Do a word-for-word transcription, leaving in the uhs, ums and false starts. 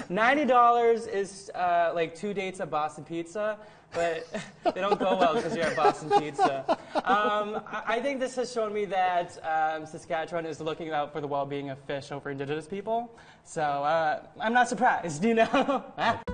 ninety dollars is uh, like two dates at Boston Pizza, but they don't go well because you're at Boston Pizza. Um, I, I think this has shown me that um, Saskatchewan is looking out for the well-being of fish over Indigenous people. So uh, I'm not surprised, you know?